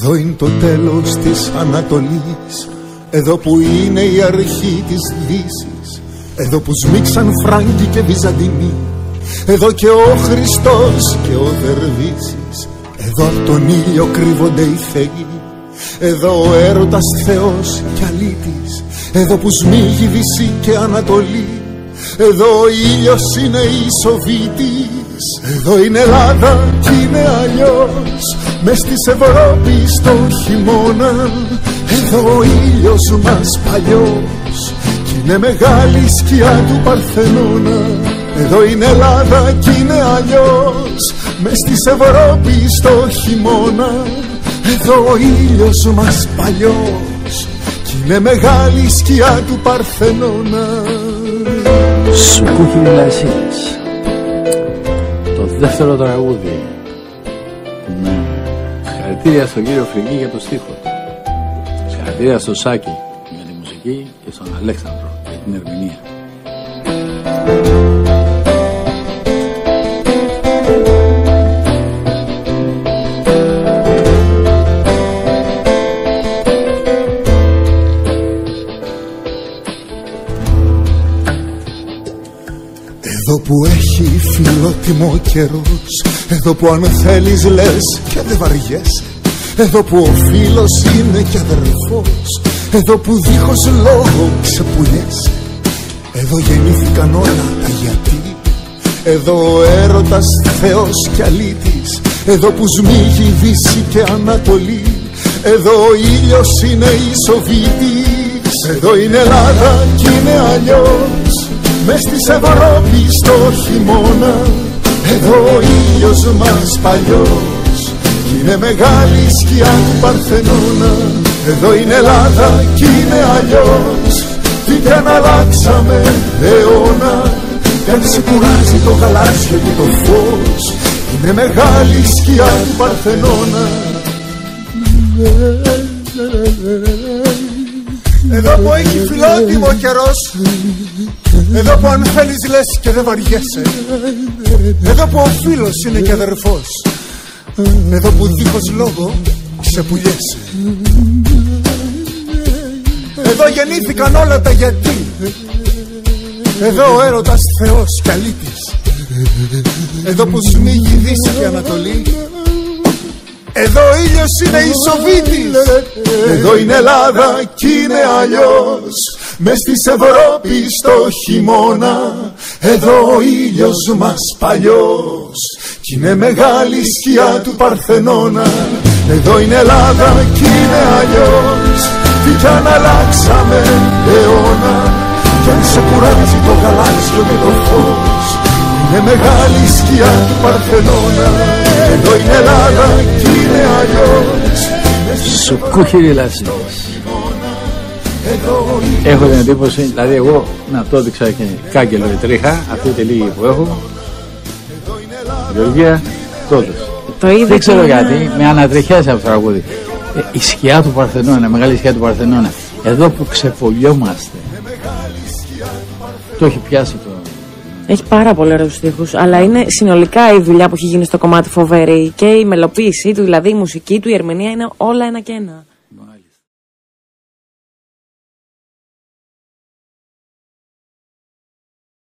Εδώ είναι το τέλος της Ανατολής, εδώ που είναι η αρχή της Δύσης, εδώ που σμίξαν Φράγκοι και Βυζαντινοί, εδώ και ο Χριστός και ο Δερβίσης, εδώ απ' τον ήλιο κρύβονται οι θεοί, εδώ ο έρωτας Θεός και αλήτης, εδώ που σμίγει Δύση και Ανατολή, εδώ ο ήλιος είναι Ισοβήτης, εδώ είναι Ελλάδα κι είναι αλλιώς, μες της Ευρώπης στο χειμώνα, εδώ ο ήλιος μας παλιός κι είναι μεγάλη σκιά του Παρθενώνα. Εδώ είναι Ελλάδα κι είναι αλλιώς, μες της Ευρώπης στο χειμώνα, εδώ ο ήλιος μας παλιός κι είναι μεγάλη σκιά του Παρθενώνα. Σουκούχοι Λασίδες, το δεύτερο τραγούδι. Ναι. Συγχαρητήρια στον κύριο Φρυγή για το στίχο. Συγχαρητήρια στο Σάκη για τη μουσική και στον Αλέξανδρο για την ερμηνεία. Εδώ που έχει φιλότιμο καιρός, εδώ που αν θέλεις λες και δεν βαριέσαι, εδώ που ο φίλος είναι και αδερφός, εδώ που δίχως λόγο ξεπουλιέσαι, εδώ γεννήθηκαν όλα τα γιατί, εδώ ο έρωτας Θεός και αλήτης, εδώ που σμίγει Δύση και Ανατολή, εδώ ο ήλιος είναι Ισοβήτης, εδώ είναι Ελλάδα κι είναι αλλιώς, μες της Ευρώπης στο χειμώνα, εδώ ο ήλιος μας παλιός κι είναι μεγάλη σκιά του Παρθενώνα. Εδώ είναι Ελλάδα κι είναι αλλιώς, τι κι αν αλλάξαμε αιώνα, κι αν σε κουράζει το γαλάζιο και το φως, είναι μεγάλη σκιά του Παρθενώνα. Εδώ που έχει φιλότιμο καιρός, εδώ που αν θέλεις λες και δεν βαριέσαι, εδώ που ο φίλος είναι και αδερφός, εδώ που δίχως λόγο ξεπουλιέσαι, εδώ γεννήθηκαν όλα τα γιατί, εδώ ο έρωτας Θεός και αλήτης, εδώ που σμίγει Δύση και Ανατολή, εδώ ο ήλιος είναι Ισοβήτης, εδώ είναι Ελλάδα κι είναι αλλιώς, μες της Ευρώπης στο χειμώνα, εδώ ο ήλιος μας παλιός κι είναι μεγάλη σκιά του Παρθενώνα. Εδώ είναι Ελλάδα κι είναι αλλιώς, τι κι αν αλλάξαμε αιώνα, κι αν σε κουράζει το γαλάζιο και το φως, είναι μεγάλη σκιά του Παρθενώνα. Εδώ είναι Ελλάδα κι είναι αλλιώς. Σουκούχοι Λασίδες. Έχω την εντύπωση, δηλαδή εγώ να το έδειξα και κάγκελο η τρίχα, αυτή τη λίγη που έχω. Γεωργία, τότε. Δεν ξέρω γιατί, με ανατριχιάζει από το τραγούδι. Η σκιά του Παρθενώνα, μεγάλη σκιά του Παρθενώνα. Εδώ που ξεπολιόμαστε. Το έχει πιάσει το. Έχει πάρα πολύ ωραίους στίχους, αλλά είναι συνολικά η δουλειά που έχει γίνει στο κομμάτι φοβερή και η μελοποίησή του, δηλαδή η μουσική του, η ερμηνεία είναι όλα ένα και ένα.